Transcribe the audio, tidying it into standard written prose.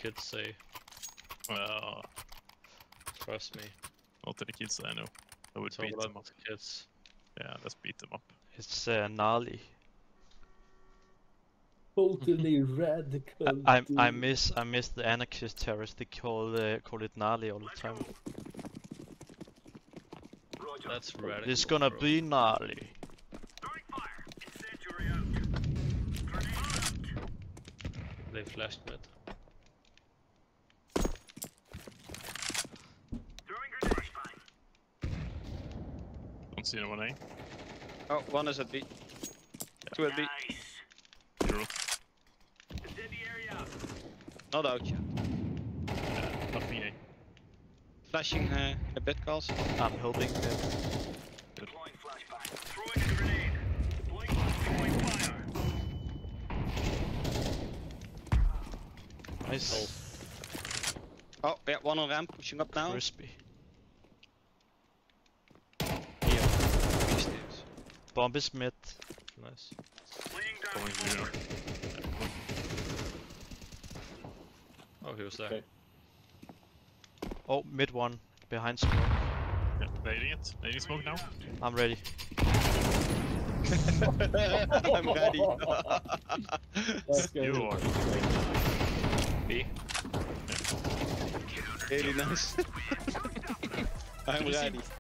kids say. Well, Trust me. not to the kids I know. I would Talk beat about them up. the kids. Yeah, let's beat them up. It's gnarly. Totally radical. I miss the anarchist terrorists. They call it gnarly all the time. That's radical. It's gonna bro. be gnarly. They flashed mid. Don't see anyone A. Oh, one is at B. Two at B. Zero. Not out yet. Nothing A. Flashing a bit, calls. I'm helping them. Nice. Oh, yeah, one on ramp, pushing up now. Crispy. B stairs. Bomb is mid. Nice. Going zero. Oh, he was there. Okay. Oh, mid one. Behind smoke. Yeah, nading it. Nading smoke now. I'm ready. I'm ready. That's good. You are. B. Really nice. I'm ready.